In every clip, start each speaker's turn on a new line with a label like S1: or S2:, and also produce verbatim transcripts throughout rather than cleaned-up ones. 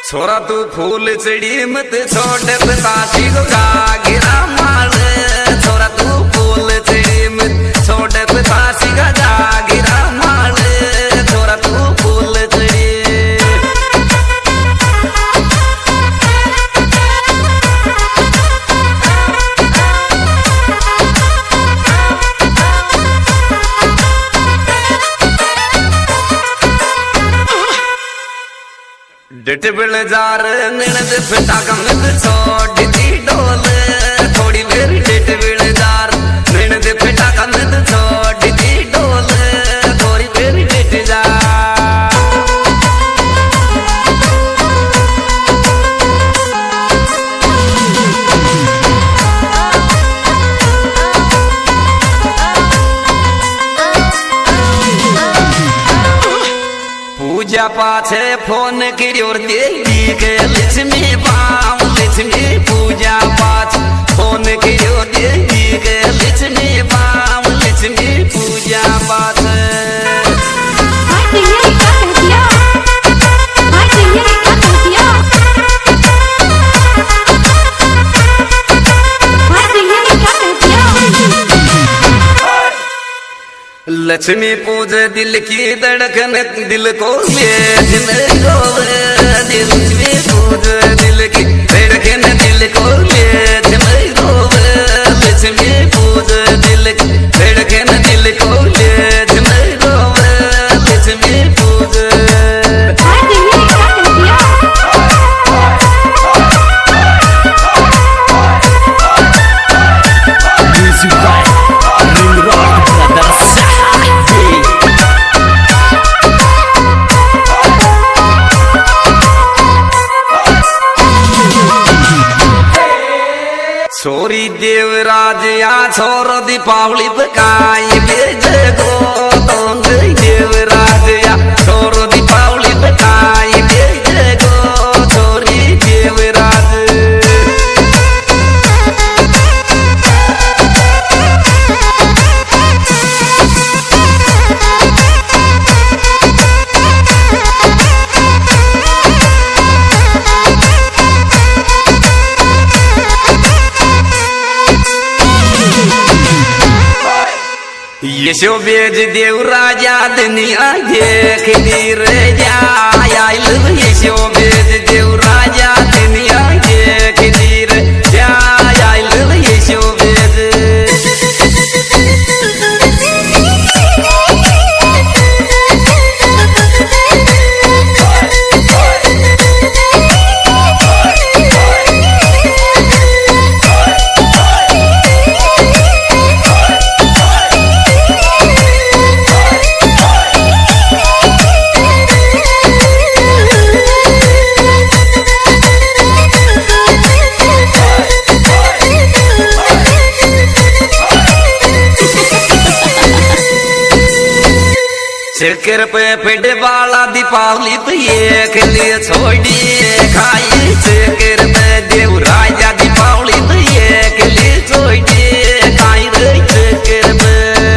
S1: छोरा तू फूल चढ़ी मत छोटे बतासी को जागिरा माल छोरा तू फूल चढ़ी मत छोटे बतासी का जागिरा माल छोरा तू फूल चढ़ी डिट बिल जार निणद फिटा कमत छोड़ दी डोल थोड़ी देर डिट बिल जार निणद फिटा कमत छोड़ दी डोल थोड़ी देर डिट जा पूजा पाछे फोन करियो देवी के लक्ष्मी पाव लक्ष्मी पूजा पाछ फोन करियो देवी के लक्ष्मी पाव लक्ष्मी पूजा पाछ लक्ष्मी पूज दिल की धड़कन दिल को ले दिल लक्ष्मी पूज दिल की धड़कन दिल को ले लक्ष्मी पूज दिल की धड़कन दिल को ले लक्ष्मी पूज छोरी देवराज या छोर दीपावली पकाई बेज गो तोंग देवराज या छोर दीपावली पकाई बेज गो छोरी देवराज यशो बेज देव राजा दुनिया देख दी रे जायल यशो बेज देव राजा दुनिया देख दी रे जायल यशो बेज चक्कर पे पिट वाला दीपावली पे एक लिए छोड़ी खाई चक्कर पे देव राजा दीपावली पे एक लिए छोड़ी खाई रे चक्कर पे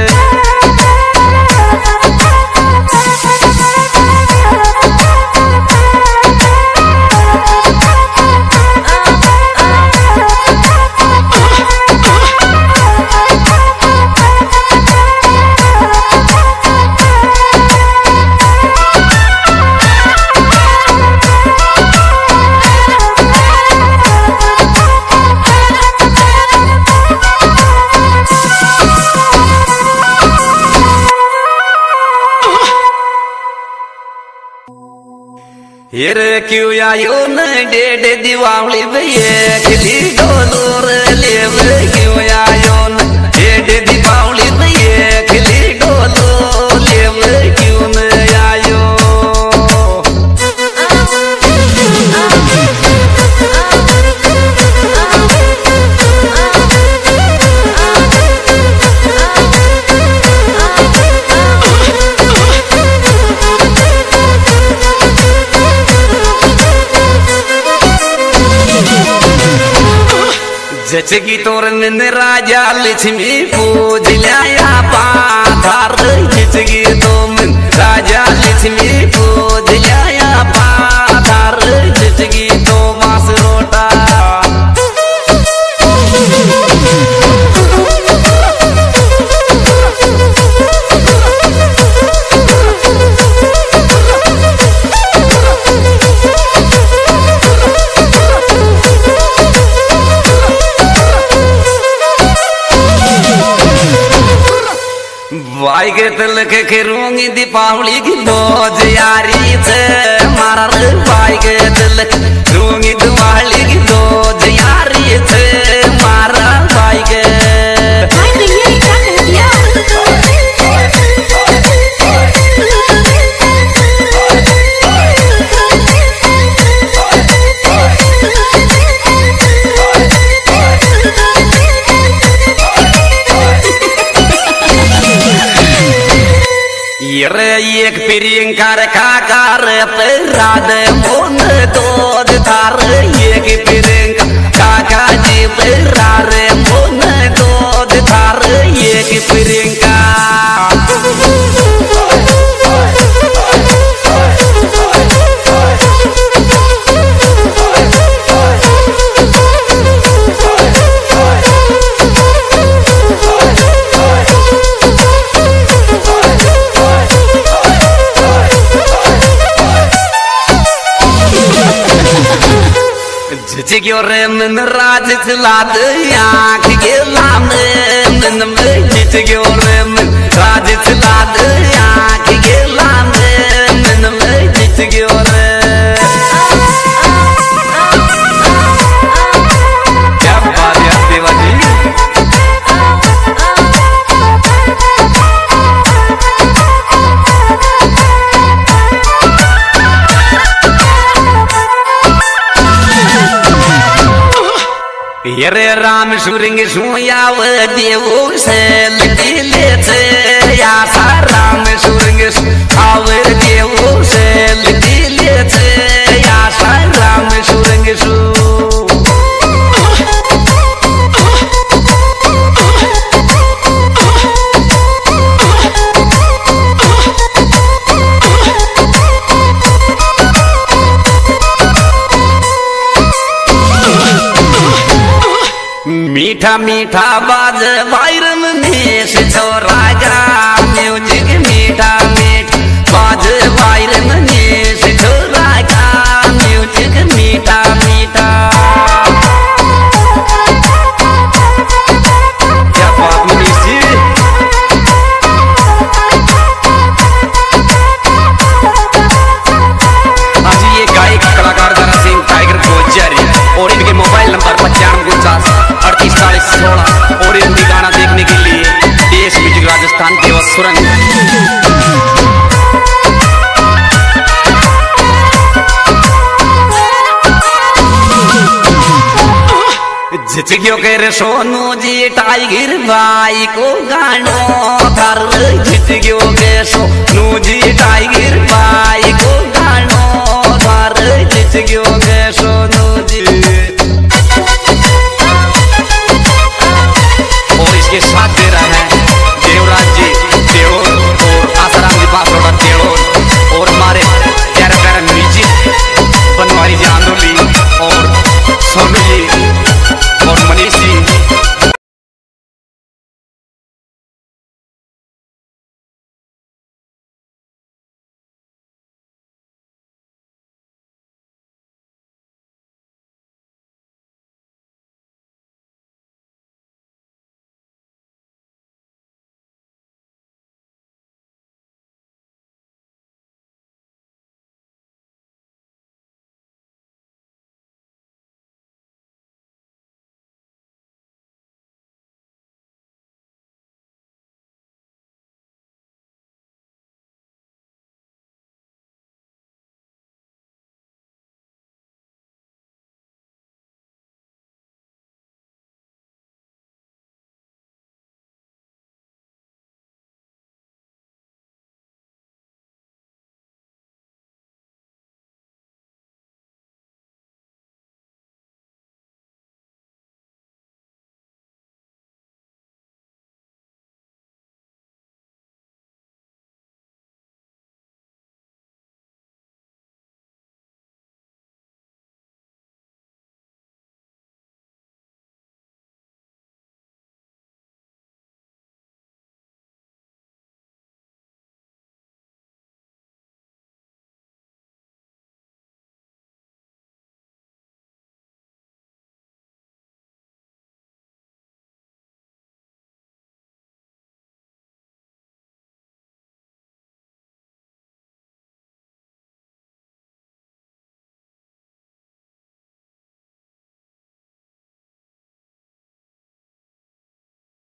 S1: हिर क्यों आयो न डेढ़ दीपावली पे एक ली डोलूर लेव क्यों आयो न डेढ़ दीपावली पे एक ली डोलूर लेव क्यों न आयो जचगी तोरन राजा लक्ष्मी पूज लाया पाथार जचगी तोमन राजा लक्ष्मी पूज लाया पाथार जचगी करूंगी दीपावली की मौज यारी से मारा रे भाई के दिल करूंगी दिवाली की मौज यारी से मारा भाई के एक प्रियंका काका राध मोन दूध थार एक प्रियंका काका जी रार मोन दूध थार एक प्रियंका जिग्यो रे मन राज चलाद आँख के लामे मन में जिग्यो रे मन राज चलाद आँख के लामे मन में जिग्यो रे क्या बात है देवा जी रे राम सुरंग सुयाव देवो से दिले से या सा राम सुरंग आवर देवो से दिले से या सा राम सुरंग सु मीठा मीठा बाज वायरम में छोरा जा म्यूजिक मीठा मीठा बाज वायरम में छोरा जा म्यूजिक मीठा मीठा क्या बात मनीष जी आज ये गायक कलाकार दारा सिंह टाइगर गोजरी और इनके मोबाइल नंबर पचानवे उनचास अड़तीस चालीस सोलह और हिंदी गाना देखने के लिए देश म्यूजिक राजस्थान देवा सुरंग जिग्यो के रे सोनू जी टाइगर भाई को गानो धर जिग्यो के सोनू जी टाइगर भाई को गानो धर जिग्यो के